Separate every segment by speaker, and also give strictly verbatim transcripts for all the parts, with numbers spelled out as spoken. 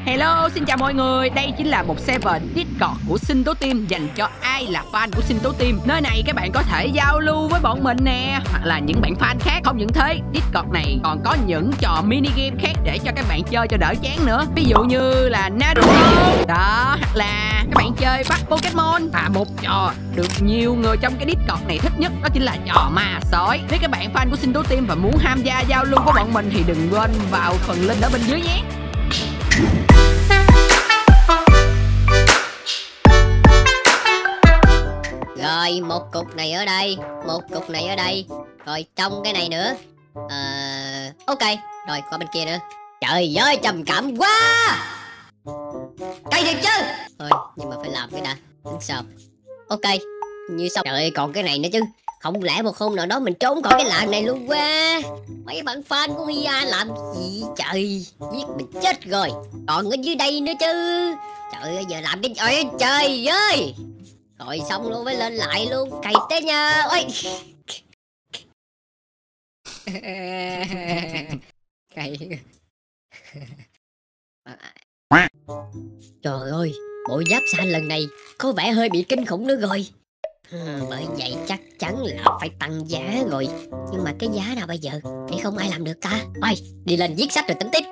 Speaker 1: Hello, xin chào mọi người. Đây chính là một server Discord của Sinh Tố Team dành cho ai là fan của Sinh Tố Team. Nơi này các bạn có thể giao lưu với bọn mình nè, hoặc là những bạn fan khác. Không những thế, Discord này còn có những trò mini game khác để cho các bạn chơi cho đỡ chán nữa. Ví dụ như là Naruto đó, hoặc là các bạn chơi bắt Pokemon. Và một trò được nhiều người trong cái Discord này thích nhất đó chính là trò ma sói. Nếu các bạn fan của Sinh Tố Team và muốn tham gia giao lưu với bọn mình thì đừng quên vào phần link ở bên dưới nhé.
Speaker 2: Rồi, một cục này ở đây, một cục này ở đây, rồi trong cái này nữa. Ờ... ok, rồi qua bên kia nữa. Trời ơi, trầm cảm quá. Cây thiệt chứ. Thôi, nhưng mà phải làm cái đã. Tính sao? Ok, như xong. Trời ơi, còn cái này nữa chứ. Không lẽ một hôm nào đó mình trốn khỏi cái làng này luôn quá. Mấy bạn fan của Hia làm gì trời. Giết mình chết rồi. Còn ở dưới đây nữa chứ. Trời ơi, giờ làm cái trời trời ơi. Rồi xong luôn mới lên lại luôn. Cày té nha. Ôi. Cày. Trời ơi, bộ giáp xanh lần này có vẻ hơi bị kinh khủng nữa rồi. Ừ, bởi vậy chắc chắn là phải tăng giá rồi. Nhưng mà cái giá nào bây giờ để không ai làm được ta. Thôi đi lên viết sách rồi tính tiếp.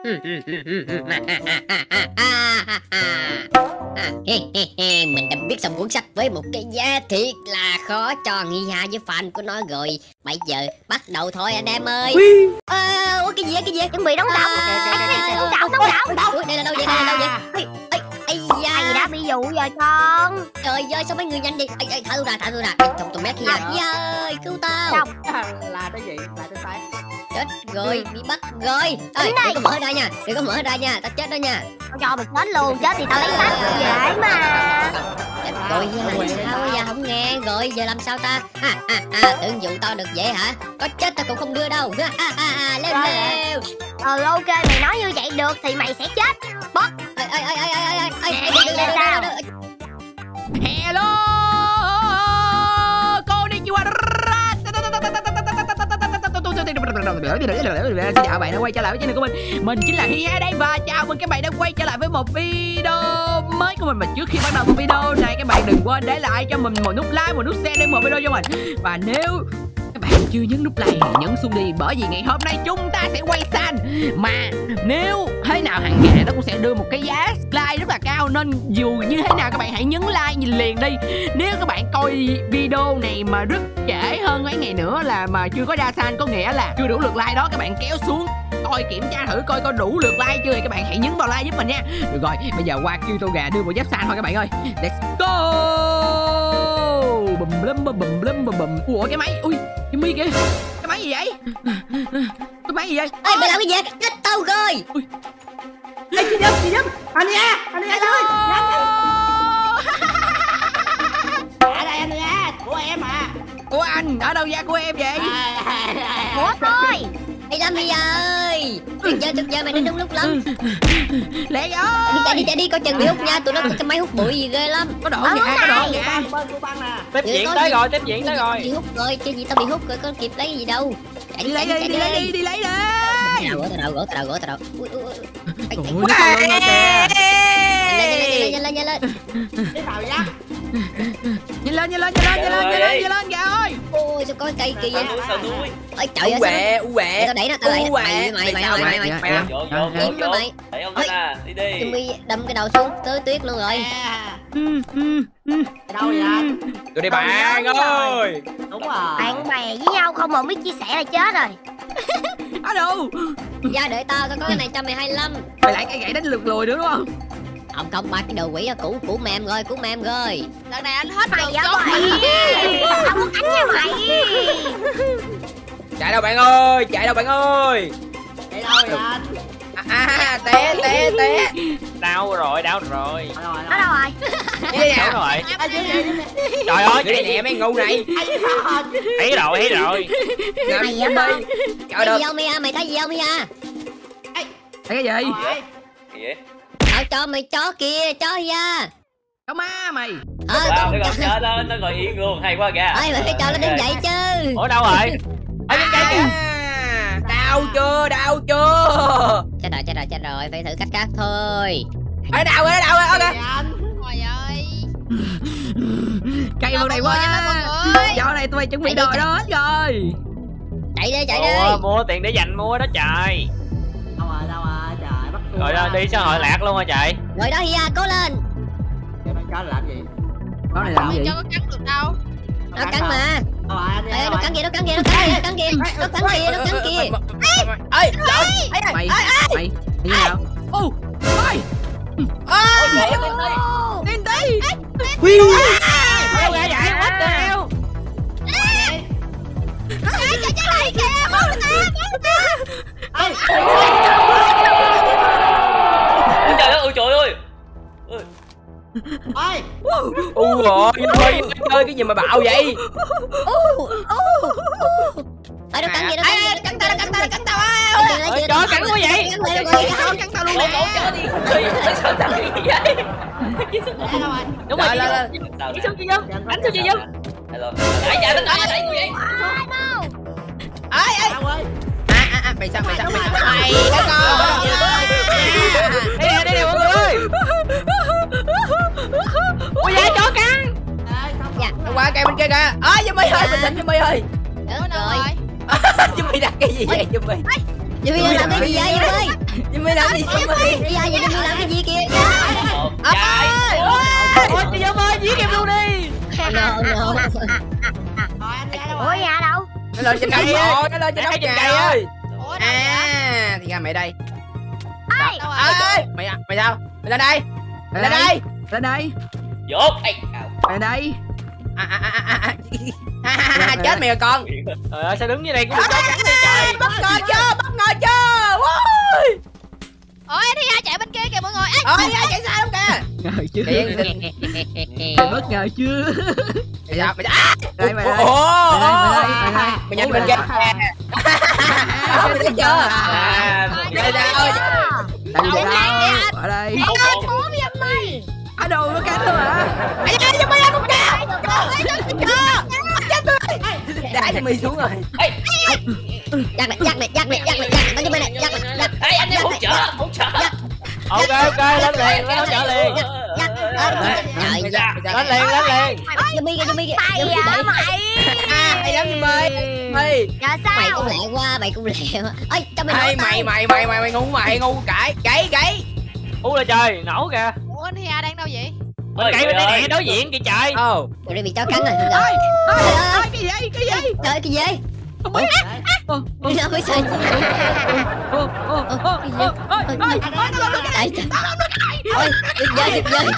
Speaker 2: Mình đã viết xong cuốn sách với một cái giá thiệt là khó cho Hia với fan của nó rồi. Bây giờ bắt đầu thôi anh em ơi. À, ủa cái gì cái gì chuẩn bị đóng đậu. Đóng đậu đóng đậu. Đây là đâu vậy, đây là đâu vậy? Ây da,
Speaker 3: thầy đã bị dụ rồi con.
Speaker 2: Trời ơi, sao mấy người nhanh đi. Ê, ê, thả tôi ra, thả tôi ra. Thằng tụi mét kia. Hia ơi, cứu tao.
Speaker 3: Xong.
Speaker 4: Là cái gì? Là tôi phải.
Speaker 2: Chết rồi, bị bắt rồi. Ê, đừng có mở ra nha, đừng có mở ra nha, tao chết đó nha.
Speaker 3: Tao cho mày chết luôn, chết thì tao lấy sách dễ mà.
Speaker 2: Chết rồi, làm sao giờ không nghe rồi, giờ làm sao ta? À, à, à, tưởng dụ tao được vậy hả? Có chết tao cũng không đưa đâu. À, à, à, lên leo.
Speaker 3: Ờ, ok, mày nói như vậy được thì mày sẽ chết. Bóp.
Speaker 2: Ê, ê, ê, ê, ê, ê, ê,
Speaker 3: sao?
Speaker 1: Hello, konnichiwa. Xin chào bạn đã quay trở lại với channel của mình. Mình chính là Hia đây và chào mừng các bạn đã quay trở lại với một video mới của mình. Mà trước khi bắt đầu một video này, các bạn đừng quên để lại cho mình một nút like, một nút share để một video cho mình. Và nếu các bạn chưa nhấn nút like thì nhấn xuống đi, bởi vì ngày hôm nay chúng ta sẽ quay xanh. Mà nếu thế nào hàng ngày nó cũng sẽ đưa một cái giá like rất là cao, nên dù như thế nào các bạn hãy nhấn like nhìn liền đi. Nếu các bạn coi video này mà rất trễ hơn mấy ngày nữa là mà chưa có ra xanh, có nghĩa là chưa đủ lượt like đó, các bạn kéo xuống coi kiểm tra thử coi có đủ lượt like chưa thì các bạn hãy nhấn vào like giúp mình nha. Được rồi, bây giờ qua kêu tô gà đưa bộ giáp xanh thôi các bạn ơi. Let's go. Bùm bùm bùm bùm bùm bùm bùm. Ủa cái máy, ui cái mi kìa, cái máy gì vậy? Cái máy gì vậy?
Speaker 2: Ê, mày làm cái gì? Chết tao rồi.
Speaker 1: Ui.
Speaker 4: Ê, chị giúp, chị giúp. Anh nha, anh nha ơi. Ở đây anh nha, của em à.
Speaker 1: Của anh, ở đâu ra của em vậy?
Speaker 3: Của tôi.
Speaker 2: Ê Lâm Hia ơi, tuyệt vời tuyệt vời, mày đến đúng lúc lắm.
Speaker 1: Lẹ vô.
Speaker 2: Đi chạy đi chạy đi, coi chừng bị hút nha, tụi nó có cái máy hút bụi gì ghê lắm.
Speaker 1: Có độ nhà, có độ nhà.
Speaker 4: Tiếp diễn tới rồi, tiếp diễn tới rồi.
Speaker 2: Bị hút rồi, chứ gì tao bị hút rồi, có kịp lấy cái gì đâu. Chạy
Speaker 1: Đi lấy đi, đi lấy đi, đi lấy đi.
Speaker 2: Gỡ tao đầu, gỡ tao đầu, gỡ tao đầu. Ui ui ui.
Speaker 1: Ôi nó cao lên kìa.
Speaker 2: Nhanh lên, nhanh lên, nhanh lên.
Speaker 4: Đi vào nhá.
Speaker 1: Nhìn lên, nhìn lên, nhìn lên, nhìn lên, nhìn lên, nhìn lên kìa ơi.
Speaker 2: Ôi sao có cây kỳ vậy? Ôi trời ơi.
Speaker 5: Quẹ, u quẹ.
Speaker 2: Tao đẩy nó, tao đẩy nó. Mày mày mày mày mày mày.
Speaker 5: Vô, vô, vô,
Speaker 2: Im đó
Speaker 5: vô.
Speaker 2: mày.
Speaker 5: Đẩy ông ta, đi đi.
Speaker 2: Chuẩn bị đâm cái đầu xuống, tới tuyết luôn rồi.
Speaker 4: Đâu vậy anh?
Speaker 5: Tụi đi bạn ơi.
Speaker 4: Đúng rồi.
Speaker 3: Bạn bè với nhau không mà biết chia sẻ là chết rồi.
Speaker 1: Ở đâu?
Speaker 2: Ra đợi tao, tao có cái này cho mày hai mươi lăm.
Speaker 1: Mày lại cái gậy đánh lượt lùi nữa đúng không?
Speaker 2: Không không, ba cái đồ quỷ cũ cũ mềm rồi, cũ mềm rồi.
Speaker 3: Lần này anh hết mày vậy mày. Tao muốn đánh nha mày.
Speaker 5: Chạy đâu bạn ơi, chạy đâu bạn ơi.
Speaker 4: Đi đâu vậy anh?
Speaker 5: À, à té té té.
Speaker 6: Đau rồi, đau rồi.
Speaker 4: Đâu rồi?
Speaker 3: Nó đâu rồi?
Speaker 5: Đi đây nè.
Speaker 6: Đau rồi.
Speaker 5: Trời ơi, đi đây nè mấy ngu này.
Speaker 6: Thấy rồi, thấy rồi.
Speaker 5: Làm
Speaker 3: Mày
Speaker 5: gì
Speaker 3: vậy
Speaker 5: đi.
Speaker 3: con?
Speaker 5: Trời
Speaker 2: Thấy gì
Speaker 5: đất.
Speaker 2: không Mia, mày thấy gì không Mia?
Speaker 1: Thấy cái gì?
Speaker 6: Gì vậy?
Speaker 2: Tao cho mày chó kia, chó Hia.
Speaker 1: Có má mày.
Speaker 2: Ờ,
Speaker 6: Wow,
Speaker 2: con
Speaker 6: nó còn
Speaker 2: chó.
Speaker 6: chết đó, nó ngồi yên luôn, hay quá kìa.
Speaker 2: Ê, mày phải cho nó đứng dậy chứ.
Speaker 6: Ủa đâu rồi?
Speaker 5: Ở bên đây kìa. đau chưa, đau chưa?
Speaker 2: Chết rồi, chết rồi, chết rồi, phải thử cách khác thôi.
Speaker 5: Ở đau rồi, đau rồi, ok.
Speaker 3: Trời ơi.
Speaker 1: Cây bên này quá. Dạo này tụi mày chuẩn bị đồ đó hết rồi.
Speaker 2: Chạy đi, chạy
Speaker 6: Ủa,
Speaker 2: đi.
Speaker 6: mua tiền để dành mua đó trời.
Speaker 4: Đâu rồi, đâu rồi, trời bắt cua.
Speaker 6: Rồi đó, đi xã hội lạc luôn hả trời?
Speaker 2: Rồi đó Hia, cố lên.
Speaker 4: Trời, nó chó làm gì?
Speaker 1: Đó này làm gì?
Speaker 3: Cho có cắn được đâu.
Speaker 2: Nó cắn mà.
Speaker 4: Đâu rồi, anh đi,
Speaker 2: Ê,
Speaker 4: đâu
Speaker 2: nó
Speaker 4: rồi?
Speaker 2: cắn kìa, nó cắn kìa, nó cắn kìa, nó cắn kìa, nó cắn kìa, nó cắn kìa.
Speaker 5: Ê, lộn.
Speaker 1: Mày, mày, mày như nào? Ô, ơi,
Speaker 5: Ôi,
Speaker 6: Ủa, tiền đi.
Speaker 1: tin đi.
Speaker 6: Đâu ra vậy? What the hell?
Speaker 3: Chạy chạy chạy lại kìa. Bố người ta, bố người ta.
Speaker 4: Ê,
Speaker 6: Ôi trời ơi, ôi trời ơi.
Speaker 4: ơi,
Speaker 5: u rồi, chơi chơi cái gì mà bạo vậy?
Speaker 2: Ê, nó cắn kìa, nó
Speaker 5: Ê,
Speaker 2: cắn
Speaker 5: ê,
Speaker 2: kìa.
Speaker 5: cắn tao, cắn tao, cắn tao á.
Speaker 6: Ôi trời, cắn quá vậy?
Speaker 1: Cắn tao luôn
Speaker 6: Ủa,
Speaker 1: nè.
Speaker 6: ủa, trời đi. Ôi, sao tao cái gì vậy?
Speaker 4: để đâu rồi?
Speaker 6: Đúng rồi,
Speaker 5: Lên, lên,
Speaker 6: chị Dân. Chị Dân, chị Dân. Đánh cho chị Dân. Hello. Nãy giờ nó nói là gì vậy?
Speaker 5: Ê, ê.
Speaker 4: Đâu ơi?
Speaker 5: À, à, à, mày sao, mày sao, mày sao? Mày đó con.
Speaker 6: Đây nè, đây nè mọi người ơi. Ôi dạ, chó cắn.
Speaker 4: Ê, xong rồi.
Speaker 5: Nó qua cây bên kia kìa. Ơi, Jimmy ơi, bình tĩnh Jimmy ơi.
Speaker 2: Được
Speaker 3: Đâu
Speaker 2: rồi.
Speaker 3: rồi?
Speaker 5: Jimmy đặt cái gì vậy Jimmy?
Speaker 2: Jimmy làm cái gì vậy Jimmy?
Speaker 5: Jimmy làm gì Jimmy?
Speaker 2: Bây giờ Jimmy làm cái gì kìa?
Speaker 6: Một, chạy. Ôi chị Dân ơi, giết em luôn đi.
Speaker 2: No, no.
Speaker 4: Rồi, anh đi đâu
Speaker 3: Ủa
Speaker 4: rồi?
Speaker 3: nhà đâu?
Speaker 5: Nó lên trên
Speaker 6: Cây
Speaker 5: cây
Speaker 6: ơi.
Speaker 5: rồi, nó lên trên
Speaker 6: Cây
Speaker 5: gốc
Speaker 6: trên
Speaker 5: nhà
Speaker 6: cây
Speaker 5: ơi.
Speaker 3: Ủa đâu vậy?
Speaker 5: À, thì ra mày đây.
Speaker 3: Ai? Đâu rồi?
Speaker 5: Ê, mày mày sao? Mày lên đây. Mày lên đây.
Speaker 1: Lên đây,
Speaker 6: Dốt. Ê,
Speaker 1: lên đây.
Speaker 5: À, à, à, à, à. Chết mày rồi con.
Speaker 6: trời ơi, sao đứng như này cũng bị chó cắn đi trời.
Speaker 5: Bất ngờ chưa, bất ngờ chưa. Ui.
Speaker 3: Ủa anh Hia chạy bên kia kìa mọi người. Ê,
Speaker 5: Ôi, ra chạy xa lắm kìa.
Speaker 1: Ngờ chưa?
Speaker 5: Điện.
Speaker 1: Mày bất ngờ chưa?
Speaker 5: Mày sao? Mày à.
Speaker 1: Đây mày đây.
Speaker 5: Ủa,
Speaker 1: Mày đây, mày đây,
Speaker 5: mày nhanh bên kia.
Speaker 1: À,
Speaker 5: Mày thấy chưa?
Speaker 6: À,
Speaker 5: Đây đây ơi.
Speaker 1: Tại vì đâu? Ở đây.
Speaker 3: Ê, bố bây giờ mày.
Speaker 1: Ở đâu nó cắn nữa hả?
Speaker 5: Ai da, cho mày ăn con cá. Chết tôi. Đá cho mày xuống rồi.
Speaker 2: Dắt này, dắt này, dắt này, dắt này, dắt này, bên này, dắt này, dắt.
Speaker 6: ê, anh em hỗ trợ, hỗ trợ. Ok, ok, lên liền, lên hỗ trợ liền.
Speaker 2: Dắt. Trời,
Speaker 5: Mày ra, mày ra.
Speaker 6: Lên liền, lên liền.
Speaker 2: Jimmy kìa, Jimmy kìa.
Speaker 3: Mày
Speaker 2: Jimmy
Speaker 3: à mày.
Speaker 5: À, hay lắm mày. Mày.
Speaker 3: Giờ
Speaker 2: Mày
Speaker 3: sao?
Speaker 2: cũng lẹ quá, mày cũng lẹ quá. Ê, cho mày
Speaker 5: Ê,
Speaker 2: nổ
Speaker 5: mày
Speaker 2: tao.
Speaker 5: mày mày mày mày ngu mày ngu cãi cãi cãi.
Speaker 6: U là trời, nổ kìa.
Speaker 3: Ủa anh Hia đang đâu vậy?
Speaker 6: Bên cây bên đây nè, đối diện kìa trời.
Speaker 5: Ồ.
Speaker 2: Tụi đây bị chó cắn rồi. Rồi.
Speaker 1: Ê,
Speaker 2: Trời
Speaker 1: ê,
Speaker 2: ơi.
Speaker 1: ê, cái gì? Cái gì?
Speaker 2: Trời ơi, cái gì?
Speaker 1: Không biết. Ô, ô,
Speaker 2: Sao mới sao?
Speaker 1: ô, ô, ô, ô, ô, ê, ê, ê, nó lên cái này.
Speaker 2: Trời trời. Ôi, giật dơi, giật dơi.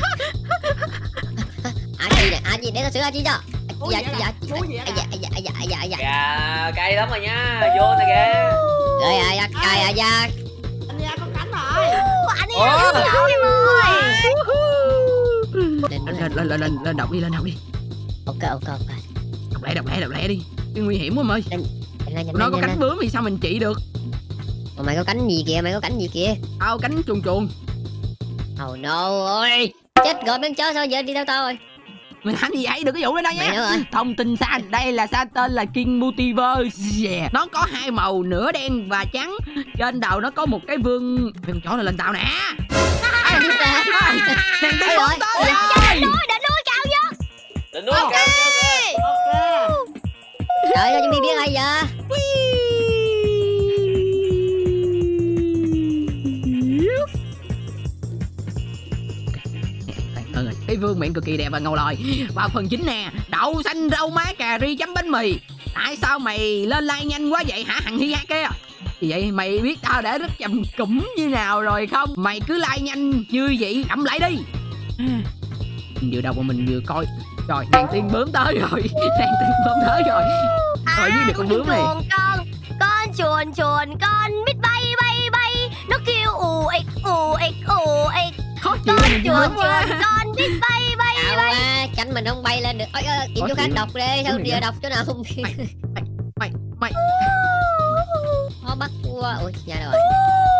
Speaker 2: À gì nè, à gì để tao sửa à chi cho.
Speaker 4: Ủa
Speaker 2: Dạ,
Speaker 4: gì
Speaker 2: dạ,
Speaker 4: vậy? Ủa gì vậy?
Speaker 2: dạ, dạ, dạ, dạ, dạ, dạ.
Speaker 6: Kìa, cây lắm rồi nha, vô nè kìa.
Speaker 2: Rồi à, dạ, cài à, dạ.
Speaker 4: Anh Hia có cánh rồi.
Speaker 3: Anh
Speaker 5: Ủa?
Speaker 3: Hia đang nhậu em ơi.
Speaker 2: Lên,
Speaker 1: Lên,
Speaker 2: lên.
Speaker 1: lên, lên, lên, lên đọc đi, lên đọc đi.
Speaker 2: Ok, ok, ok.
Speaker 1: Đọc lẹ, đọc lẹ, đọc lẹ đi. Cái nguy hiểm quá em ơi.
Speaker 2: Nhanh lên, nhanh
Speaker 1: Nó
Speaker 2: lên,
Speaker 1: có
Speaker 2: nhanh
Speaker 1: cánh
Speaker 2: lên.
Speaker 1: bướm thì sao mình trị được?
Speaker 2: Ồ, mày có cánh gì kìa, mày có cánh gì kìa.
Speaker 1: Tao cánh chuồn chuồn.
Speaker 2: Oh no, ôi. Chết rồi, mấy con chó sao giờ đi đâu tao rồi.
Speaker 1: Mày làm gì vậy? Đừng có dụ lên đây
Speaker 2: Mày
Speaker 1: nha.
Speaker 2: nữa rồi.
Speaker 1: Thông tin sai, đây là sa tên là King Multiverse. Yeah. Nó có hai màu nửa đen và trắng. Trên đầu nó có một cái vương. Con chó này lên tao nè. Nàng tiên
Speaker 2: Ôi
Speaker 1: bóng
Speaker 2: ơi.
Speaker 1: tới rồi.
Speaker 3: Nuôi đã nuôi cào vô.
Speaker 6: Định nuôi cao chứ.
Speaker 4: Ok.
Speaker 2: Trời ơi, Jimmy biết ai giờ.
Speaker 1: Hơn rồi. Cái vương miệng cực kỳ đẹp và ngầu lòi. Và phần chính nè, đậu xanh rau má cà ri chấm bánh mì. Tại sao mày lên like nhanh quá vậy hả thằng Hia kia? Thì vậy mày biết tao đã rất chầm cũm như nào rồi không? Mày cứ like nhanh như vậy ẩm lại đi. Mình vừa đọc mà mình vừa coi. Rồi nàng tiên bướm tới rồi. Nàng tiên bướm tới rồi. Rồi với được con bướm này.
Speaker 3: Chuồn con, con chuồn chuồn con biết bay bay bay. Nó kêu ù ịch ù ịch ù ịch.
Speaker 1: Khó chịu
Speaker 3: Con
Speaker 1: này
Speaker 3: chuồn
Speaker 1: bướm quá.
Speaker 3: chuồn con biết bay bay
Speaker 2: Cào
Speaker 3: bay.
Speaker 2: quá, cánh mình không bay lên được. Ôi, ôi, kiếm
Speaker 1: Khó
Speaker 2: chỗ khác
Speaker 1: chịu.
Speaker 2: đọc đi, sao
Speaker 1: Đúng
Speaker 2: giờ
Speaker 1: rồi.
Speaker 2: đọc chỗ nào không biết.
Speaker 1: Mày mày
Speaker 2: Khó bắt quá. Ui, ra đâu rồi.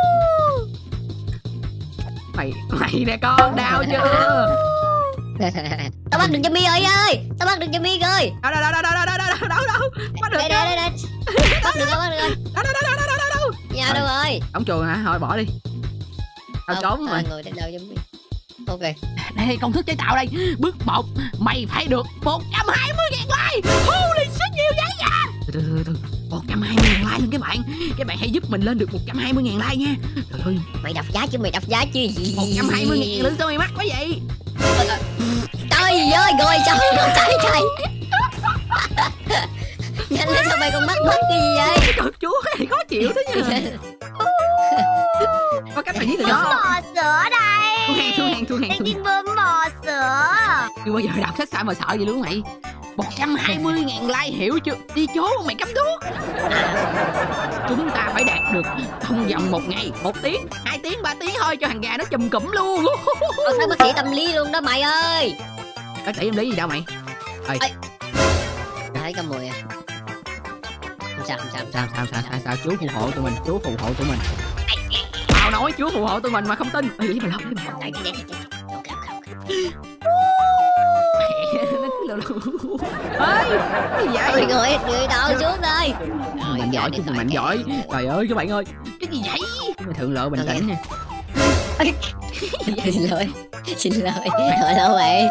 Speaker 1: mày mày nè con đau chưa?
Speaker 2: Tao bắt được Jimmy rồi ơi. Tao bắt được Jimmy rồi.
Speaker 1: Đâu đâu đâu đâu đâu đâu đâu đâu đâu đâu. Bắt được
Speaker 2: Đây,
Speaker 1: chưa?
Speaker 2: đây, đây, đây. Bắt được rồi, bắt được rồi.
Speaker 1: Đâu đâu đâu đâu đâu đâu đâu.
Speaker 2: nhau đâu rồi?
Speaker 1: Cổng trường hả? Thôi bỏ đi. Tao trốn rồi.
Speaker 2: Ngồi trên đâu giống. Ok.
Speaker 1: Đây công thức chế tạo đây. Bước một, mày phải được một trăm hai mươi ngàn like. Holy shit, nhiều vậy nha. Từ từ từ, một trăm hai mươi ngàn like luôn các bạn. Các bạn hãy giúp mình lên được một trăm hai mươi ngàn like nha. Trời ơi,
Speaker 2: mày đập giá chứ, mày đập giá chứ gì?
Speaker 1: một trăm hai mươi ngàn nữa sao mày mắc quá vậy?
Speaker 2: Trời ơi, rồi sao trời trời. Nhanh lên, sao mày còn mắc mất cái gì vậy?
Speaker 1: Trời chúa, cái này khó chịu thế nha. Có cách phải viết từ
Speaker 3: Bướm
Speaker 1: đó.
Speaker 3: bò sữa đây.
Speaker 1: Thu hàng, thu hàng, thu hàng,
Speaker 3: Đang
Speaker 1: thu
Speaker 3: tin bướm bò sữa.
Speaker 1: chưa bao giờ đọc sách sao mà sợ gì luôn mày. Một trăm hai mươi ngàn like hiểu chưa? Đi chố mày cắm thuốc. Chúng ta phải đạt được trong vòng một ngày, một tiếng, hai tiếng, ba tiếng thôi cho thằng gà nó chùm cụm luôn.
Speaker 2: Con thấy bác sĩ tâm lý luôn đó mày ơi.
Speaker 1: Bác sĩ em lý gì đâu mày? Ơi.
Speaker 2: Thấy có mùi à? Không sao, không sao, không sao,
Speaker 1: Sao sao sao sao chú phù hộ tụi mình, chú phù hộ tụi mình. Tao nói chú phù hộ tụi mình mà không tin. Ê, lấy mày lọc, lấy mày lọc.
Speaker 2: Đây, đây, đây, đây. Ok, ok, ok.
Speaker 1: Ê, cái gì vậy?
Speaker 2: Ôi, người, người đâu xuống đây.
Speaker 1: Mạnh giỏi, chú mạnh giỏi. Trời ơi các bạn ơi, cái gì vậy? Mà thượng lộ bình tĩnh nha.
Speaker 2: Xin lỗi, xin lỗi, hỏi đâu vậy?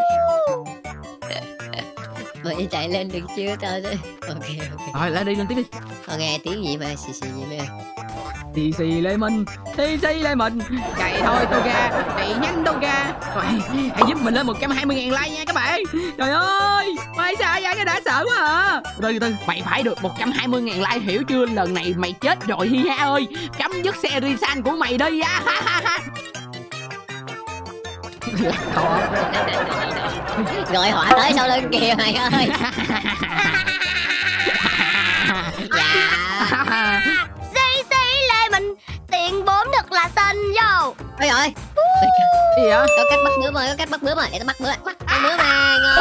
Speaker 2: Mày chạy lên được chưa tao thôi. Ok, ok.
Speaker 1: Rồi, lên đi, lên tiếp đi.
Speaker 2: Con nghe tiếng gì mà xì xì gì mà.
Speaker 1: Xì xì lê mình, xì xì lê mình. Chạy thôi tôi ra, chạy nhanh đâu ra. Rồi, hãy giúp mình lên một trăm hai mươi ngàn like nha các bạn. Trời ơi, mày sao vậy, cái đã sợ quá à. Từ từ, mày phải được một trăm hai mươi ngàn like hiểu chưa? Lần này mày chết rồi Hi Ha ơi. Chấm dứt series san của mày đi á.
Speaker 2: Rồi họa tới sau lưng kìa mày ơi.
Speaker 3: Dạ. Xí xí lê mình, tiền bướm thật là xinh vô.
Speaker 2: Ôi rồi.
Speaker 1: Gì vậy?
Speaker 2: Có cách bắt bướm rồi, có cách bắt bướm rồi, để tao bắt bướm. Bắt con bướm à, ngon.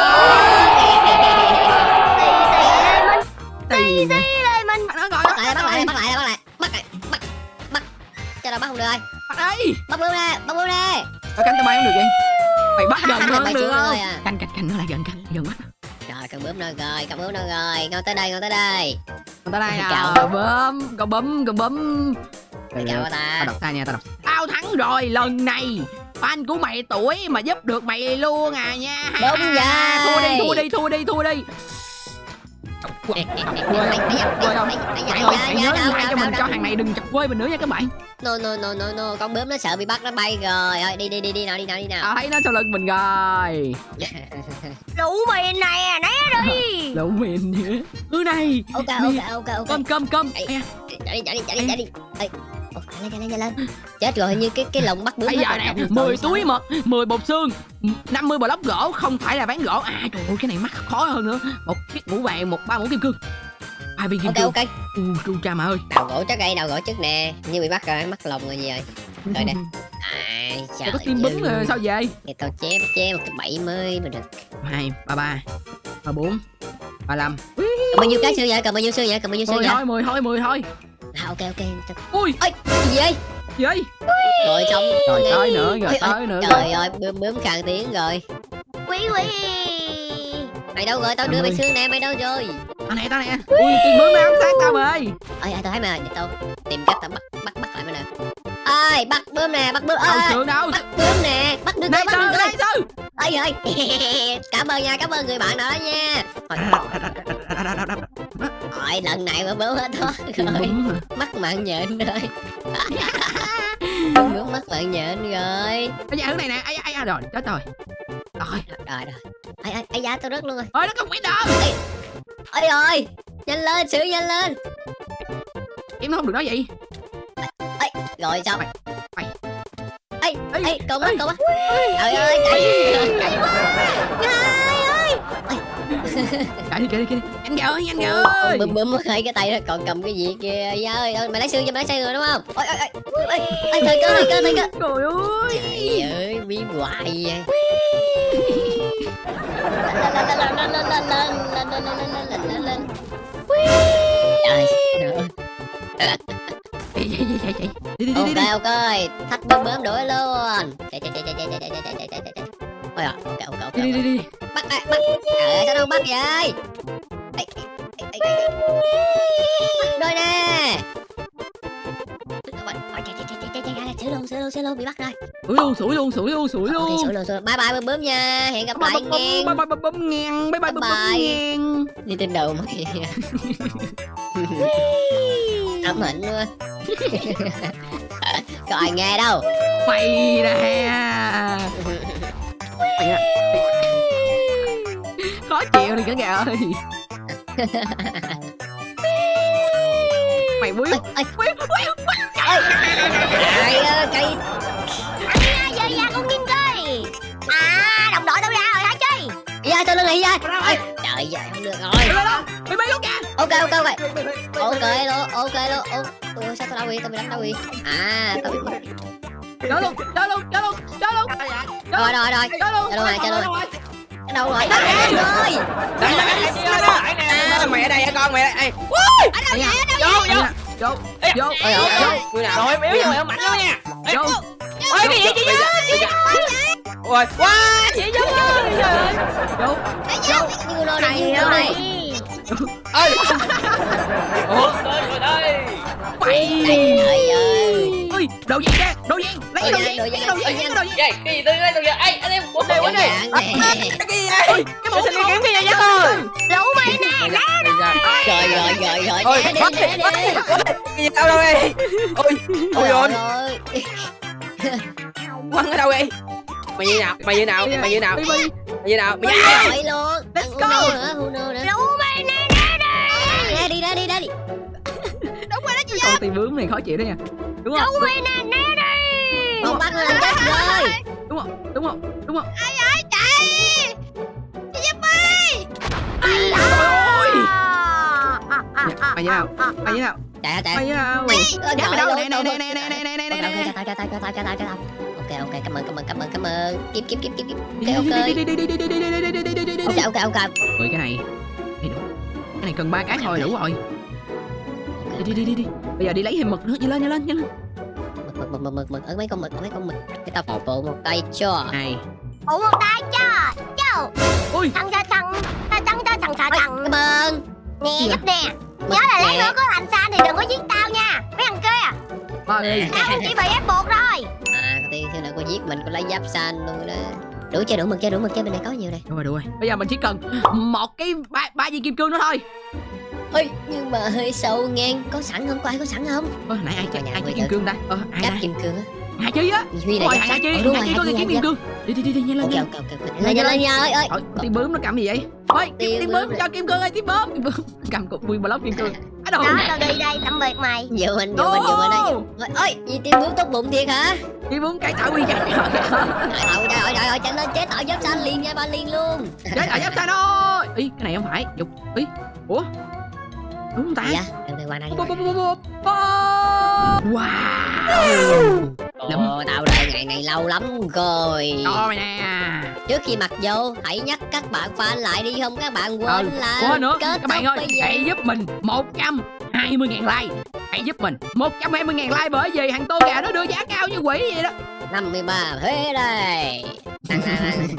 Speaker 3: Xí xí lê mình.
Speaker 1: Bắt nó rồi,
Speaker 2: Bắt lại, bắt lại, bắt lại, bắt lại. Bắt lại, bắt, bắt. Cho tao bắt không được ơi.
Speaker 1: bắt đi.
Speaker 2: Bắt bướm ra, bắt bướm ra.
Speaker 1: Ở cánh tao bay không được vậy? Mày bắt gần hơn
Speaker 2: Mày
Speaker 1: được
Speaker 2: xuống
Speaker 1: không?
Speaker 2: rồi à.
Speaker 1: Canh canh canh nó lại gần canh gần bắt.
Speaker 2: Rồi con bướm đâu rồi, con bướm đâu rồi. Ngon tới đây, ngon tới đây.
Speaker 1: Còn tới đây
Speaker 2: Cậu.
Speaker 1: nào, bấm, cậu bấm, cậu bấm.
Speaker 2: Mày cậu
Speaker 1: Tao
Speaker 2: ta.
Speaker 1: đọc sai nha, tao đọc. Tao thắng rồi, lần này fan của mày tuổi mà giúp được mày luôn à nha.
Speaker 2: Đúng rồi.
Speaker 1: Thua đi, thua đi, thua đi, thua đi.
Speaker 2: Mày
Speaker 1: Quê
Speaker 2: mày mày
Speaker 1: quê không?
Speaker 2: mày
Speaker 1: Bạn ơi, hãy nhớ like cho mình cho hàng này đừng chọc quê mình nữa nha các bạn.
Speaker 2: No no no no no, con bướm nó sợ bị bắt nó bay rồi. Thôi đi đi đi đi nào đi nào đi nào.
Speaker 1: Tao thấy nó sau lưng mình rồi.
Speaker 3: Lũ mìn nè, né đi.
Speaker 1: Lẩu miền nữa. Thứ này.
Speaker 2: Ok ok ok ok.
Speaker 1: Cơm cơm cơm.
Speaker 2: Chạy đi chạy đi chạy đi chạy đi. Ê. Lên lên lên lên. Chết rồi, như cái cái lồng bắt bướm.
Speaker 1: Bây giờ nè, mười túi mật, mười bột xương, năm mươi block gỗ, không phải là bán gỗ. À trời ơi, cái này mắc khó hơn nữa. Một chiếc mũ vàng, một ba mũ kim cương. Hai viên kim
Speaker 2: Ok
Speaker 1: cương.
Speaker 2: ok.
Speaker 1: U chu cha mà ơi.
Speaker 2: Đào gỗ chắc đây, đào gỗ trước nè. Như bị bắt rồi, mắc lồng rồi gì rồi. Rồi nè. Ai trời.
Speaker 1: Có tim bứng rồi sao vậy?
Speaker 2: Thì tao chế chế một cái bảy mươi mà được.
Speaker 1: Hai, ba ba, ba bốn, ba năm.
Speaker 2: Cần bao nhiêu cái xương vậy? Cần bao nhiêu xương vậy? Cần bao nhiêu xương
Speaker 1: Mười
Speaker 2: vậy?
Speaker 1: thôi, mười thôi, mười thôi.
Speaker 2: À ok ok.
Speaker 1: Ui,
Speaker 2: Ôi, gì vậy?
Speaker 1: gì vậy?
Speaker 2: Rồi xong.
Speaker 1: Rồi tới nữa, rồi
Speaker 2: Ôi,
Speaker 1: tới nữa.
Speaker 2: Trời ơi, bướm bướm khàn tiếng rồi.
Speaker 3: Quý quý.
Speaker 2: Mày đâu rồi? Tao đưa mày xương nè, mày đâu rồi?
Speaker 1: Tao nè, tao nè. Ui, tìm bướm ám sát tao mày.
Speaker 2: Ơi, tao thấy mày, để tao tìm cách tao bắt bắt bắt lại mày nè. Ơi, bắt bướm nè, bắt bướm.
Speaker 1: Đâu
Speaker 2: Ơi,
Speaker 1: sườn đâu?
Speaker 2: bắt bướm nè, bắt được
Speaker 1: Đây
Speaker 2: rồi, bắt
Speaker 1: sư,
Speaker 2: được rồi.
Speaker 1: đây sư.
Speaker 2: Ơi ơi. Cảm ơn nha, cảm ơn người bạn nào đó nha. Rồi, lần này bướm bướm hết thôi. Rồi, mắc mạng nhện rồi. Bướm mắc mạng nhện rồi.
Speaker 1: Cái hướng này nè, ai ai ai rồi, chết rồi. Rồi.
Speaker 2: Rồi rồi. Ai ai ai da tao rớt luôn rồi.
Speaker 1: Ôi nó không quét đâu.
Speaker 2: Ôi rồi, nhanh lên, xử nhanh lên.
Speaker 1: Em nó không được nói vậy.
Speaker 2: Ê, rồi xong.
Speaker 1: Mày, mày.
Speaker 2: Ê,
Speaker 1: Ê,
Speaker 2: ê, con bắt,
Speaker 1: ê.
Speaker 2: con bắt. Trời ơi, chạy. Chạy.
Speaker 1: Chạy đi, chạy đi, chạy đi. Nhanh rồi, nhanh
Speaker 2: Ôi,
Speaker 1: rồi.
Speaker 2: bướm bướm mất hai cái tay đó, còn cầm cái gì kia. Dạ ơi, ơi, mày lấy xương cho mày lấy xương rồi đúng không? Ôi ôi ôi. Ôi, ôi, thời cơ, thời cơ, thời cơ.
Speaker 1: Trời ơi.
Speaker 2: Trời ơi, bí hoài vậy. Trời ơi.
Speaker 1: Chạy, chạy, chạy, chạy, chạy. Đi, đi, đi, đi, đi.
Speaker 2: Ok ok, thách bướm bướm đuổi luôn. Chạy chạy chạy chạy chạy chạy chạy chạy chạy chạy chạy. Ôi rồi, ok ok ok.
Speaker 1: Đi, đi, đi, đi.
Speaker 2: Bắt bắt bắt. Trời ơi, sao đâu bắt vậy? Ê, ê, ê, ê, ê. Bắt rồi nè. sửa luôn, sửa luôn, sửa luôn, bị bắt rồi.
Speaker 1: Sủi luôn, sủi luôn, sủi luôn, sủi
Speaker 2: Ok,
Speaker 1: luôn.
Speaker 2: sửa luôn, sửa. Bye bye bơm bơm nha, hẹn gặp lại nghe.
Speaker 1: Bye bye bye bấm ngang, bye bye bấm ngang.
Speaker 2: Đi trên đầu mà kìa. Ấm hỉnh luôn. Có ai nghe đâu.
Speaker 1: Mày nè. Khó chịu đi cả nhà ơi. Mày quý.
Speaker 2: Ê,
Speaker 1: Quý quý.
Speaker 2: Trời ơi, cây.
Speaker 3: Ai giờ ra con nghiêng coi. À, đồng đội tao ra rồi hả chi?
Speaker 2: Dạ, cho lưng này ra. Trời ơi, không được rồi.
Speaker 1: Mày bay luôn kìa.
Speaker 2: Ok, ok, ok. Ok luôn, ok luôn. Ô, ôi, sao tao đau vậy? Tao bị đánh đau vậy? À, tao bị mất.
Speaker 1: Chơi luôn, chơi luôn, chơi luôn, chơi luôn.
Speaker 2: Rồi, rồi, rồi.
Speaker 1: Chơi luôn.
Speaker 2: Chơi luôn này, chơi luôn. Đâu rồi?
Speaker 5: Đây,
Speaker 2: Đây rồi.
Speaker 5: đây, đây, đây. Mày ở đây hả con? Mày ở đây.
Speaker 3: Ở đâu vậy? Ở đâu
Speaker 6: Vô, vô.
Speaker 1: Vô, vô,
Speaker 5: Ôi ôi ôi. Người nào?
Speaker 6: Rồi em yếu rồi, em mạnh lắm nha.
Speaker 1: vô.
Speaker 5: Ôi cái gì chị Ôi, quá.
Speaker 6: Chị vô.
Speaker 1: Vô.
Speaker 2: Như lô này, như lô này.
Speaker 5: Ơi.
Speaker 6: Ủa, tới rồi đây.
Speaker 1: Mày.
Speaker 2: Trời ơi.
Speaker 1: Ôi, đồ gì kìa, đồ gì? Lấy cái đồ gì?
Speaker 2: Đồ
Speaker 1: Lấy
Speaker 2: gì,
Speaker 1: cái đồ gì?
Speaker 2: đồ
Speaker 1: Lấy
Speaker 2: gì?
Speaker 1: cái đồ gì?
Speaker 6: Vậy, cái gì tôi lên rồi kìa. Ê, anh em bốn đây, bốn đây.
Speaker 5: Cái gì vậy?
Speaker 1: Cái mũ
Speaker 5: Xin đi
Speaker 1: mũ.
Speaker 5: kiếm cái gì vậy thôi.
Speaker 3: Lũ mày nè.
Speaker 2: Rồi, rồi, rồi, rồi.
Speaker 5: Ôi,
Speaker 2: Né đi,
Speaker 5: bắt
Speaker 2: né
Speaker 5: bắt
Speaker 2: đi.
Speaker 5: cái gì đâu đâu đây? Ôi, ôi ôi.
Speaker 2: Ôi.
Speaker 5: Quăng ở đâu vậy? Mày như nào? Mày như nào? Mày như nào?
Speaker 1: Bi bi.
Speaker 5: Mày như nào? Mày
Speaker 2: Rồi luôn.
Speaker 1: Let's
Speaker 2: Uno
Speaker 1: go.
Speaker 2: nữa, Uno nữa.
Speaker 3: Lũ mày nè nè nè.
Speaker 2: Ra đi, ra đi, ra đi.
Speaker 3: Đúng rồi đó chị.
Speaker 1: Con tì bướm này khó chịu đó nha. Đúng không?
Speaker 3: Lũ mày nè nè đi.
Speaker 2: Không bắt nó lên chết rồi.
Speaker 1: Đúng không? Đúng không? Đúng không?
Speaker 3: Ai ơi chạy. Chị giúp ơi.
Speaker 1: Trời ơi.
Speaker 3: À, à, à,
Speaker 1: Mày như nào?
Speaker 3: à, à,
Speaker 1: Mày như nào?
Speaker 2: Chạy hả, chạy.
Speaker 1: Mày như nào?
Speaker 2: Ơ,
Speaker 1: Giá mày
Speaker 2: trời
Speaker 1: đâu?
Speaker 2: ơi,
Speaker 1: Nè nè
Speaker 2: trời
Speaker 1: nè nè nè nè nè nè
Speaker 2: ơi.
Speaker 1: nè.
Speaker 2: Cho tao, cho tao, cho tao, cho tao, cho tao. Ok, ok, cảm ơn, cảm ơn, cảm ơn, cảm ơn. Kiếm, kiếm, kiếm, kiếm, kiếm.
Speaker 1: Đi
Speaker 2: Ok, ok.
Speaker 1: đi đi đi đi đi đi đi đi đi đi đi đi đi.
Speaker 2: Ok, ok, ok.
Speaker 1: Ôi cái này. Đi đủ. Cái này cần ba cái thôi đủ rồi. Đi đi đi đi đi. Bây giờ đi lấy thêm mực nữa, nhanh lên nhanh lên nhanh lên.
Speaker 2: Mực, mực, mực, mực, mực, ở mấy con mực, ở mấy con mực. Cái tao phụ phụ một tay cho.
Speaker 1: Này.
Speaker 3: Phụ một tay cho. Cho.
Speaker 1: Ui.
Speaker 3: Thằng thằng thằng thằng thằng thằng thằng thằng thằng.
Speaker 2: Cảm ơn.
Speaker 3: Nè
Speaker 1: Gì
Speaker 3: giúp nè. Nhớ là lát nữa có thành xa thì đừng có giết tao nha. Mấy thằng kia.
Speaker 1: Ba đi.
Speaker 3: Tao chỉ bị ép buộc rồi.
Speaker 2: À, có tiên xưa nào cô giết mình, cô lấy giáp xanh luôn đó. Đủ chưa, đủ mực chưa, đủ mực chưa, bên này có nhiều này.
Speaker 1: Đúng rồi đúng rồi. Bây giờ mình chỉ cần một cái ba ba viên kim cương nữa thôi.
Speaker 2: Ôi, nhưng mà hơi sâu ngang. Có sẵn không? Có ai có sẵn không?
Speaker 1: Ơ nãy ai
Speaker 2: Nhà
Speaker 1: ai
Speaker 2: người
Speaker 1: chỉ kim
Speaker 2: tự-
Speaker 1: cương ta? Ờ ai
Speaker 2: Giáp
Speaker 1: đây?
Speaker 2: kim cương á.
Speaker 1: Hà Chi á.
Speaker 2: Huy này
Speaker 1: Ôi
Speaker 2: giáp
Speaker 1: Hà
Speaker 2: sắt.
Speaker 1: Chi,
Speaker 2: Ờ, đúng
Speaker 1: Hà
Speaker 2: rồi,
Speaker 1: Chi có
Speaker 2: Hà
Speaker 1: cái
Speaker 2: Chi,
Speaker 1: kiếm
Speaker 2: Hà
Speaker 1: kim
Speaker 2: Chi.
Speaker 1: cương. Đi đi đi đi nhanh lên.
Speaker 2: Ok,
Speaker 1: nhanh.
Speaker 2: ok, ok, ok. Lên, lên, lên nha ơi, ơi.
Speaker 1: Ôi, tim bướm nó cầm gì vậy? Ôi,
Speaker 2: Tim
Speaker 1: tim
Speaker 2: bướm
Speaker 1: bướm
Speaker 2: này.
Speaker 1: cho kim cương ơi, tim bướm. Tim bướm cầm cục nguyên block kim cương. Á đồ.
Speaker 3: Đó tao đi đây tạm biệt mày.
Speaker 2: Dựa mình, dựa mình, dựa mình đây. Ôi, ôi, gì tim bướm tốt bụng thiệt hả?
Speaker 1: Tim bướm cái tạo quy vậy.
Speaker 2: Trời ơi, trời ơi, trời ơi, chạy lên chế tạo giáp xanh liền nha, ba liền luôn.
Speaker 1: Chết ở giáp xanh ơi. Ý, cái này không phải. Dục. Ý. Ủa? Đúng không ta?
Speaker 2: Dạ, đừng đi qua đây.
Speaker 1: Bốp, bốp, bốp, bốp, bốp. Wow. Lắm.
Speaker 2: Ồ, tao đợi ngày này lâu lắm rồi.
Speaker 1: Cho mày nè.
Speaker 2: Trước khi mặc vô, hãy nhắc các bạn fan lại đi không các bạn quên
Speaker 1: Ừ,
Speaker 2: là
Speaker 1: quên nữa.
Speaker 2: kết
Speaker 1: Các bạn
Speaker 2: thúc
Speaker 1: ơi,
Speaker 2: bây giờ.
Speaker 1: hãy giúp mình một trăm hai mươi ngàn like. Hãy giúp mình một trăm hai mươi ngàn like bởi vì thằng Tô Gà nó đưa giá cao như quỷ vậy đó.
Speaker 2: năm mươi ba Huế đây. Ăn, ăn, ăn.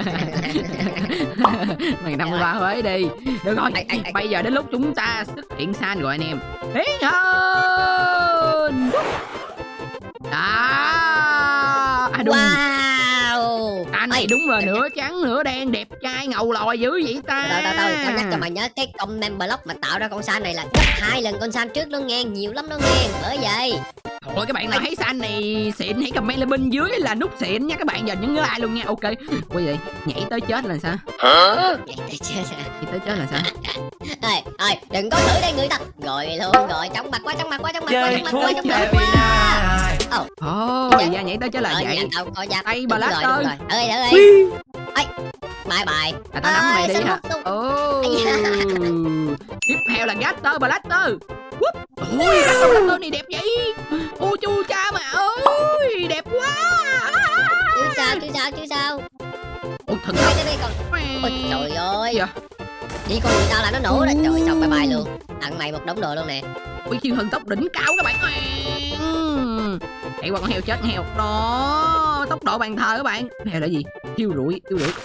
Speaker 1: Mày năm mươi ba Huế đi. Được rồi,
Speaker 2: Ai, ai, ai.
Speaker 1: bây giờ đến lúc chúng ta xuất hiện san rồi anh em. Hiến hơn. Đó. À đúng.
Speaker 2: Wow.
Speaker 1: Anh này
Speaker 2: Ê,
Speaker 1: đúng là nửa trắng nửa đen, đẹp trai ngầu lòi dữ vậy ta.
Speaker 2: Tao tao tao tao nhắc cho mày nhớ cái comment block mà tạo ra con san này là gấp hai lần con san trước nó nghe, nhiều lắm nó nghe. Bởi vậy
Speaker 1: Ôi các bạn nào thấy san này xịn hãy comment lên bên dưới là nút xịn nha các bạn, giờ nhấn like luôn nha. Ok. Ui vậy nhảy tới chết là sao?
Speaker 2: vậy tới chết à.
Speaker 1: Nhảy tới chết là sao?
Speaker 2: Ê, ê, đừng có thử đây người ta. Rồi luôn rồi, chóng mặt quá, chóng mặt quá, chóng mặt quá, chóng mặt quá, chóng mặt quá.
Speaker 1: Ồ, thì ra nhảy tới chết là
Speaker 2: Ờ,
Speaker 1: vậy.
Speaker 2: dạ, tao có giáp.
Speaker 1: Tay
Speaker 2: Đúng
Speaker 1: bà lát
Speaker 2: rồi,
Speaker 1: ơi.
Speaker 2: đúng rồi. Ơi, ơi, ơi. Ê, bye bye.
Speaker 1: À, tao nắm mày
Speaker 2: Ơi,
Speaker 1: đi
Speaker 2: sao
Speaker 1: hả?
Speaker 2: mất tung-
Speaker 1: Ồ.
Speaker 2: Ây da.
Speaker 1: Tiếp theo là Gator Blaster. Ui, Gator Blaster này đẹp vậy. Ô chu cha mà ơi, đẹp quá.
Speaker 2: Chứ sao, chứ sao, chứ sao.
Speaker 1: Ôi thần
Speaker 2: Đây,
Speaker 1: thật.
Speaker 2: đây, đây, còn. Ôi trời ơi.
Speaker 1: Dạ.
Speaker 2: Đi con người tao là nó nổ đó. Trời xong bye bye luôn. Tặng mày một đống đồ luôn nè.
Speaker 1: Ui siêu thần tốc đỉnh cao các bạn. Chạy qua con heo chết con heo. Đó, tốc độ bàn thờ các bạn. Cái heo là gì? Thiêu rụi, thiêu rụi.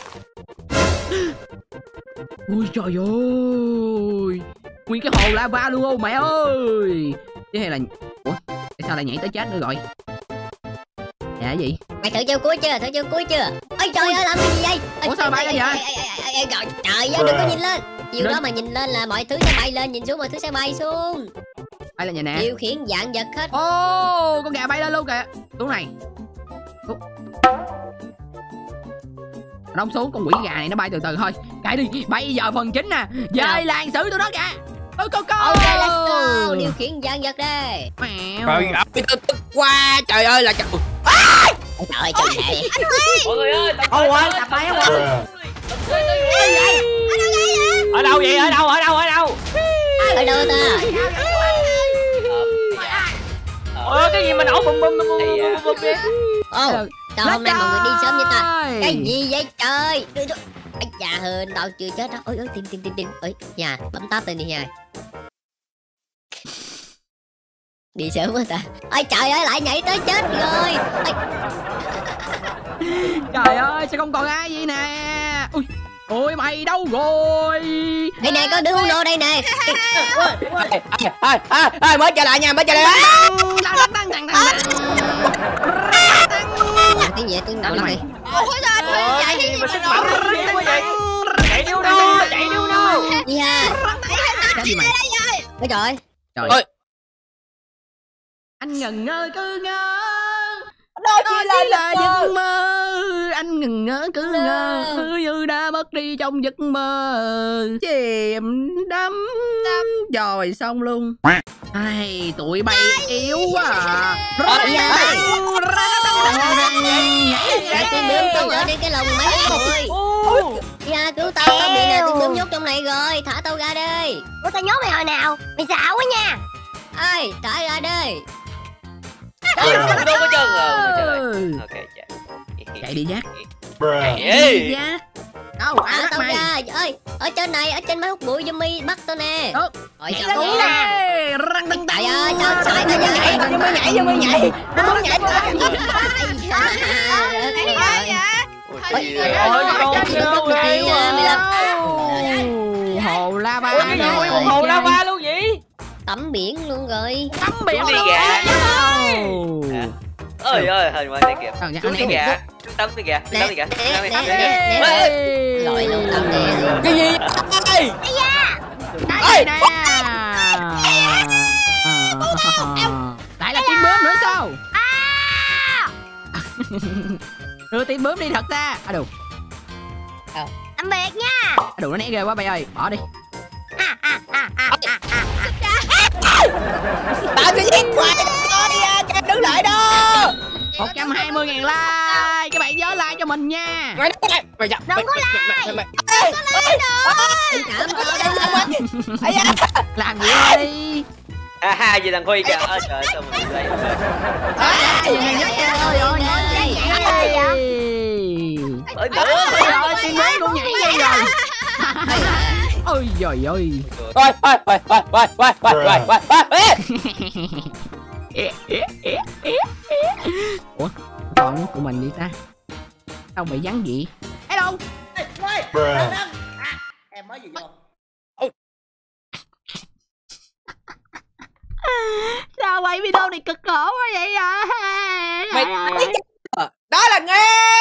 Speaker 1: Ui trời ơi. Nguyên cái hồ lava luôn ô mẹ ơi. Cái này là ủa tại sao lại nhảy tới chết nữa rồi? Dạ cái gì?
Speaker 2: Mày thử chiêu cuối chưa? Thử chiêu cuối chưa? Ôi trời ơi làm cái gì vậy?
Speaker 1: Ủa sao bay lên vậy?
Speaker 2: Trời trời ơi đừng có nhìn lên. Chiêu đó mà nhìn lên là mọi thứ sẽ bay lên, nhìn xuống mọi thứ sẽ bay xuống.
Speaker 1: Bay lên vậy nè.
Speaker 2: Điều khiển dạng vật hết.
Speaker 1: Ô, con gà bay lên luôn kìa. Xuống này. Xuống. Đóng xuống, con quỷ gà này nó bay từ từ thôi. Kệ đi, bây giờ phần chính nè. Dời làng xử tụi nó kìa. Ôi cô cô.
Speaker 2: Ok let's go. Điều khiển dạng vật đây.
Speaker 1: Mèo.
Speaker 5: Trời ơi tôi tức quá. Trời ơi là trời.
Speaker 2: Trời ơi trời ơi.
Speaker 6: Mọi người ơi,
Speaker 4: Ôi ơi, tập bay quá.
Speaker 6: ở đâu vậy? Ở đâu? Ở đâu? Ở đâu?
Speaker 2: Ở đâu ta?
Speaker 6: Ôi cái gì mà nổ bùm bùm bùm bùm bùm vậy?
Speaker 2: Ô, sao hôm nay mọi người đi sớm vậy ta?
Speaker 1: Trời.
Speaker 2: Cái gì vậy trời? Ây da hên tao chưa chết đâu. Ôi ôi tim tim tim tim. Ôi nhà bấm tab lên đi nhà. Đi sớm quá ta. Ôi trời ơi lại nhảy tới chết rồi. Ôi,
Speaker 1: Trời ơi, sao không còn ai gì nè. Ui. Ôi mày đâu rồi?
Speaker 2: đây nè có đứa hung nô đây nè.
Speaker 5: Ê, ê, ê, mới trở lại nha, mới trở lại.
Speaker 2: Làm tiếng gì tiếng nào này?
Speaker 6: Ôi cái gì mà sức mạnh dữ quá vậy? Chạy điêu đâu? Chạy điêu đâu?
Speaker 2: Gì ha?
Speaker 1: Cái gì mày?
Speaker 2: Ôi trời.
Speaker 1: Trời.
Speaker 5: Ôi.
Speaker 1: Anh ngần ngơ cứ ngỡ.
Speaker 5: Đó
Speaker 1: Đó
Speaker 5: chỉ là
Speaker 1: chỉ là
Speaker 5: giấc
Speaker 1: giấc mơ. Anh ngần ngỡ cứ ngờ. Cứ như đã mất đi trong giấc mơ. Chìm đắm rồi xong luôn. Ai tụi bay yếu quá à.
Speaker 2: Ôi ơi. Cái tiếng bướm con ở đây cái lồng mấy rồi. Dạ cứu tao, tao bị nè tiếng bướm nhốt trong này rồi, thả tao ra đây.
Speaker 3: Ủa tao nhốt mày hồi nào? Mày xạo quá nha.
Speaker 2: Ơi thả ra đây.
Speaker 6: Ôi không đúng hết trơn rồi. Ok chạy.
Speaker 1: Chạy đi Jack.
Speaker 6: Chạy
Speaker 1: đi Jack. Đâu ai
Speaker 2: Thả
Speaker 1: bắt
Speaker 2: tao
Speaker 1: mày?
Speaker 2: ra. Ơi ở trên này, ở trên máy hút bụi zombie bắt tao nè.
Speaker 1: Ơ,
Speaker 2: Ôi
Speaker 1: chạy
Speaker 2: trời
Speaker 1: lên
Speaker 2: ơi.
Speaker 1: nè. Răng răng
Speaker 2: Trời ơi sao chạy tao
Speaker 5: nhảy,
Speaker 2: vậy?
Speaker 5: vô mới nhảy, vô mới nhảy. Vô mới nhảy.
Speaker 6: Ôi con đâu vậy?
Speaker 1: Hồ lava.
Speaker 6: Ôi cái gì nguyên một hồ lava luôn vậy?
Speaker 2: Tắm biển luôn rồi.
Speaker 1: Tắm biển
Speaker 6: Đi
Speaker 1: luôn.
Speaker 6: gà.
Speaker 1: Ôi.
Speaker 6: Ơi ơi hình qua đây kìa.
Speaker 1: Ờ, dạ,
Speaker 6: Xuống
Speaker 1: anh
Speaker 6: đi
Speaker 1: em.
Speaker 6: gà. Xuống tắm đi gà. Xuống tắm đi gà.
Speaker 2: Nè,
Speaker 6: Xuống
Speaker 2: nè,
Speaker 6: tắm đi
Speaker 2: nè,
Speaker 6: gà.
Speaker 2: nè,
Speaker 1: Ê.
Speaker 2: Gọi luôn tao nè.
Speaker 5: Cái gì? Ê.
Speaker 1: Cái này nè. Lại là tiếng bướm nữa sao? Đưa tiếng bướm đi thật ra. À đủ.
Speaker 3: Tạm biệt nha.
Speaker 1: À đủ nó né ghê quá bay ơi. Bỏ đi.
Speaker 5: Tao sẽ giết mày thôi, em đứng lại đó.
Speaker 1: một trăm hai mươi ngàn like. Các bạn nhớ like cho mình nha.
Speaker 5: Mày đứng lại. Mày giật.
Speaker 3: Đừng có
Speaker 5: like. Ê, ê,
Speaker 2: Cảm tao đó.
Speaker 5: ây da.
Speaker 1: Làm gì đi.
Speaker 6: À ha gì thằng Huy kìa. Ôi trời sao mình lấy rồi.
Speaker 1: Ôi ôi ôi.
Speaker 6: Ơi nữa.
Speaker 1: Ôi tiếng bướm cũng nhảy vậy rồi. Ôi giời ơi.
Speaker 5: Ôi, ôi, ôi, ôi, ôi, ôi, ôi, ôi, ôi.
Speaker 1: Ủa con của mình đi ta. Sao bị vắng vậy? Hello.
Speaker 4: Em mới vừa vô.
Speaker 1: Sao quay video này cực khổ quá vậy à?
Speaker 5: Mày đó là nghe.